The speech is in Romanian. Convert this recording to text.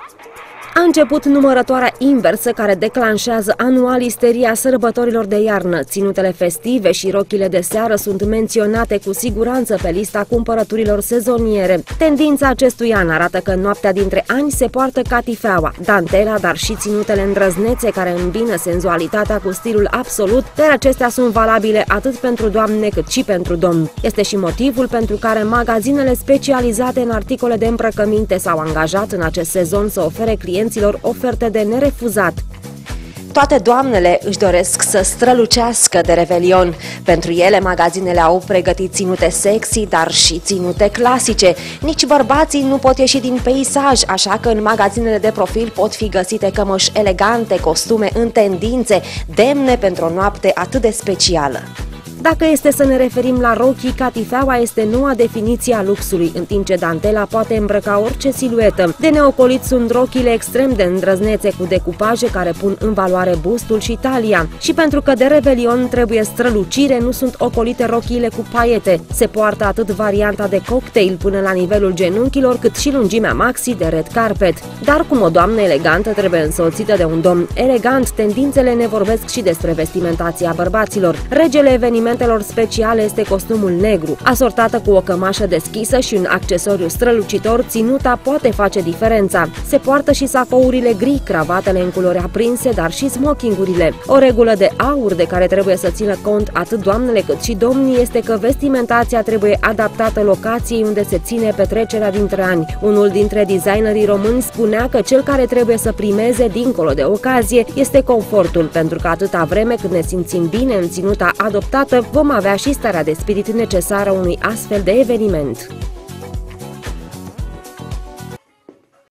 A început numărătoarea inversă care declanșează anual isteria sărbătorilor de iarnă. Ținutele festive și rochile de seară sunt menționate cu siguranță pe lista cumpărăturilor sezoniere. Tendința acestui an arată că în noaptea dintre ani se poartă catifeaua, dantela, dar și ținutele îndrăznețe care îmbină senzualitatea cu stilul absolut, dar acestea sunt valabile atât pentru doamne cât și pentru domni. Este și motivul pentru care magazinele specializate în articole de îmbrăcăminte s-au angajat în acest sezon să ofere clienților oferte de nerefuzat. Toate doamnele își doresc să strălucească de Revelion. Pentru ele, magazinele au pregătit ținute sexy, dar și ținute clasice. Nici bărbații nu pot ieși din peisaj, așa că în magazinele de profil pot fi găsite cămăși elegante, costume în tendințe, demne pentru o noapte atât de specială. Dacă este să ne referim la rochii, catifeaua este noua definiție a luxului, în timp ce dantela poate îmbrăca orice siluetă. De neocolit sunt rochile extrem de îndrăznețe cu decupaje care pun în valoare bustul și talia. Și pentru că de Revelion trebuie strălucire, nu sunt ocolite rochiile cu paiete. Se poartă atât varianta de cocktail până la nivelul genunchilor, cât și lungimea maxi de red carpet. Dar cum o doamnă elegantă trebuie însoțită de un domn elegant, tendințele ne vorbesc și despre vestimentația bărbaților. Regele evenimentelor speciale este costumul negru. Asortată cu o cămașă deschisă și un accesoriu strălucitor, ținuta poate face diferența. Se poartă și sacourile gri, cravatele în culori aprinse, dar și smokingurile. O regulă de aur de care trebuie să țină cont atât doamnele cât și domnii este că vestimentația trebuie adaptată locației unde se ține petrecerea dintre ani. Unul dintre designerii români spunea că cel care trebuie să primeze dincolo de ocazie este confortul, pentru că atâta vreme cât ne simțim bine în ținuta adoptată, vom avea și starea de spirit necesară unui astfel de eveniment.